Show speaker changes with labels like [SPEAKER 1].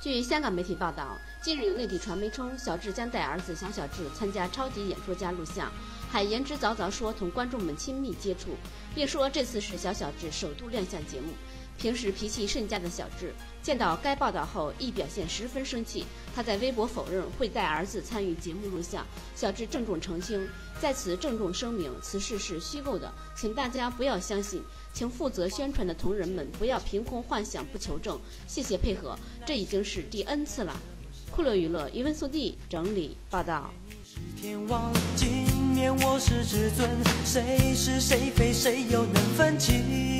[SPEAKER 1] 据香港媒体报道，近日有内地传媒称，小智将带儿子小小智参加超级演说家录像，还言之凿凿说同观众们亲密接触，并说这次是小小智首度亮相节目。平时脾气甚佳的小智，见到该报道后亦表现十分生气，他在微博否认会带儿子参与节目录像。小智郑重澄清，在此郑重声明，此事是虚构的，请大家不要相信，请负责宣传的同仁们不要凭空幻想不求证，谢谢配合，这已经是第 N 次了。酷乐娱乐余文素地整理报道。
[SPEAKER 2] 天王今年我是至尊，谁是谁非谁又能分清？